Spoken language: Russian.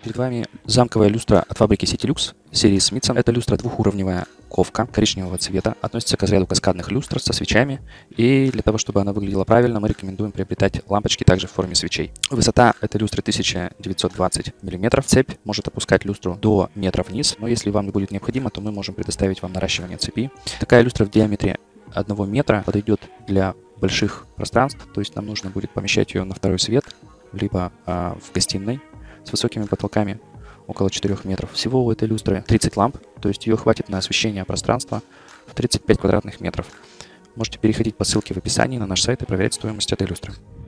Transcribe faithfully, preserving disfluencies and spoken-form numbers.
Перед вами замковая люстра от фабрики Citilux серии Smithson. Это люстра двухуровневая, ковка коричневого цвета, относится к разряду каскадных люстр со свечами. И для того, чтобы она выглядела правильно, мы рекомендуем приобретать лампочки также в форме свечей. Высота этой люстры тысяча девятьсот двадцать миллиметров. Цепь может опускать люстру до метра вниз, но если вам не будет необходимо, то мы можем предоставить вам наращивание цепи. Такая люстра в диаметре одного метра подойдет для больших пространств, то есть нам нужно будет помещать ее на второй свет, либо а, в гостиной с высокими потолками около четырёх метров. Всего у этой люстры тридцать ламп, то есть ее хватит на освещение пространства в тридцать пять квадратных метров. Можете переходить по ссылке в описании на наш сайт и проверять стоимость этой люстры.